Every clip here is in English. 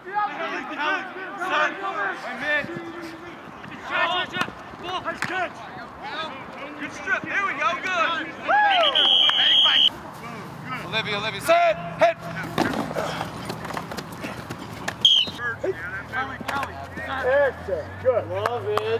Nice catch. Good strip. There we go. Good. Olivia, set, hit. Kelly. Excellent. Good. Love it.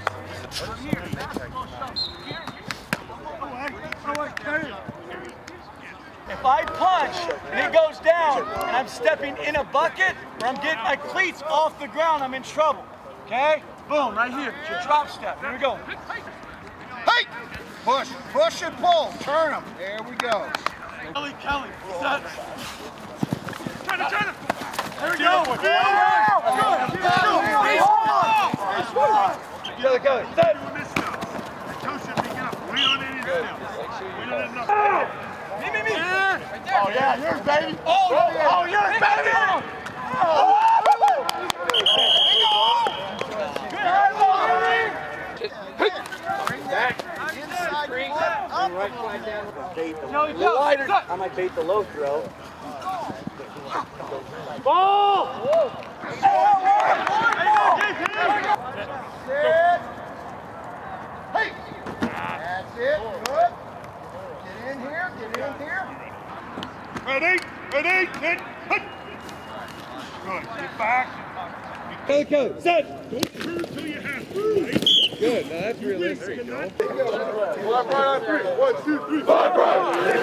If I punch and it goes down and I'm stepping in a bucket or I'm getting my cleats off the ground, I'm in trouble. Okay? Boom, right here. It's your drop step. Here we go. Hey! Push and pull. Turn them. There we go. Kelly. Set. Turn it. There we go. Kelly, set. Me. Oh, yeah, yours, baby. Oh, yours, baby. Bring that inside the left, up. Right flag down. Bait the wider. I might bait the low throw. Ball! Sit. Hey! That's it. Good. Get in here. Ready, hit. Good, get back. Kelly, set. Don't turn till you have to. Good, now that's realistic, Joe. Five right on three. 1, 2, 3. 5 right.